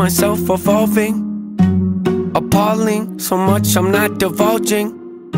myself evolving. Appalling, so much I'm not divulging.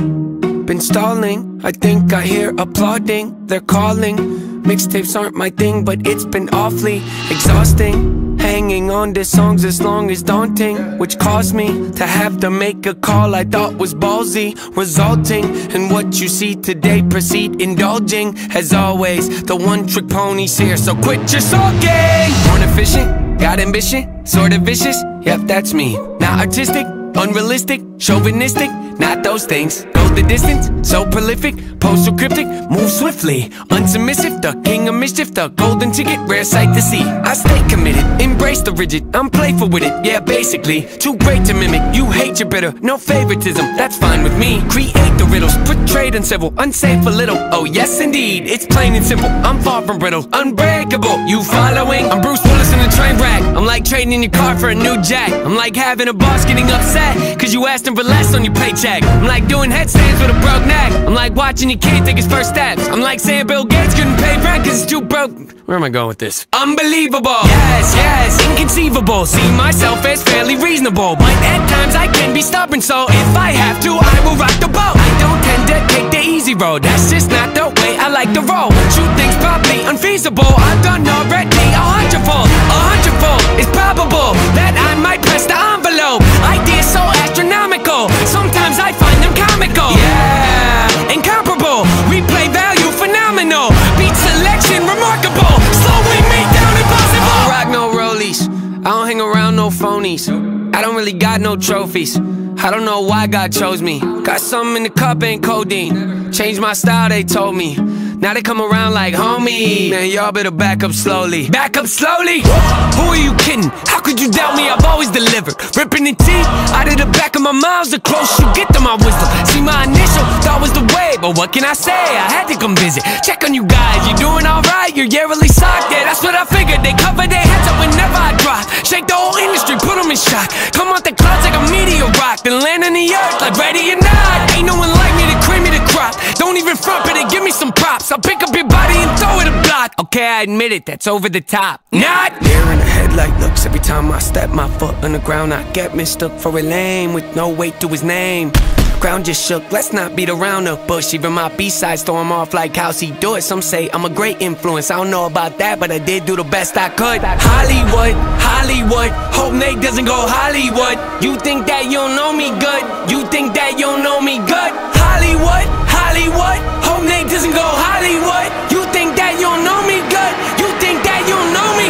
Been stalling, I think I hear applauding. They're calling, mixtapes aren't my thing, but it's been awfully exhausting. Hanging on to songs as long as daunting, which caused me to have to make a call I thought was ballsy, resulting in what you see today. Proceed indulging, as always, the one-trick pony's here, so quit your sulking. Born efficient, got ambition, sort of vicious, yep, that's me. Not artistic, unrealistic, chauvinistic, not those things. Go the distance, so prolific, postal cryptic, move swiftly, unsubmissive, the king of mischief, the golden ticket, rare sight to see. I stay committed, embrace the rigid, I'm playful with it, yeah, basically. Too great to mimic, you hate your bitter, no favoritism, that's fine with me. Create the riddles, portrayed uncivil, unsafe a little, oh yes indeed, it's plain and simple, I'm far from brittle, unbreakable, you following? I'm Bruce Willis in a train wreck, I'm like trading in your car for a new jack. I'm like having a boss getting upset, cause you asked him for less on your paycheck. I'm like doing headstands with a broke neck. I'm like watching your kid take his first steps. I'm like saying Bill Gates couldn't pay rent cause it's too broke. Where am I going with this? Unbelievable, yes, yes, inconceivable. See myself as fairly reasonable, but at times I can be stubborn, so if I have to, I will rock the boat. I don't tend to take the easy road, that's just not the way I like to roll. Shoot things probably unfeasible, I've done already 100-fold. 100-fold, it's probable that I might press the envelope. Ideas so astronomical, sometimes I find them comical. Yeah, incomparable, replay value phenomenal, beat selection remarkable, slowing me down impossible. I don't rock no rollies, I don't hang around no phonies, I don't really got no trophies. I don't know why God chose me. Got something in the cup, ain't codeine. Changed my style, they told me. Now they come around like homie. Man, y'all better back up slowly. Back up slowly? Who are you kidding? How could you doubt me? I've always delivered. Ripping the teeth out of the back of my mouth. The closer you get to my wisdom. See, my initial thought was the way, but what can I say? I had to come visit. Check on you guys. You doing alright? You're yearly socked. Yeah, that's what I figured. They cover their heads up whenever I drop. Shake the whole industry, put them in shock. Come out the clouds like a meteor rock, then land on the earth like ready or not. Ain't no one like me to cream me the crop. Don't even front, but they give me some props. I'll pick up your body and throw it a block. Okay, I admit it, that's over the top. Not there in the headlight looks. Every time I step my foot on the ground, I get mistook for a lame with no weight to his name. Ground just shook, let's not beat around the bush. Even my B-sides throw him off like how's he do it. Some say I'm a great influence, I don't know about that, but I did do the best I could. Hollywood, Hollywood, hope Nate doesn't go Hollywood. You think that you don't know me good? You think that you don't know me good? Hollywood, Hollywood, hope Nate doesn't go Hollywood. You think that you don't know me good? You think that you don't know me?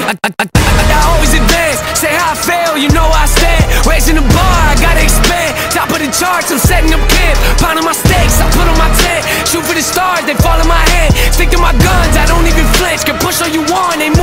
I always advance, say how I fail, you know I stand. Raising the bar, I gotta expand. Top of the charts, I'm setting up camp. Pounding my stakes, I put on my tent. Shoot for the stars, they fall in my hand. Stick to my guns, I don't even flinch. Can push all you want, ain't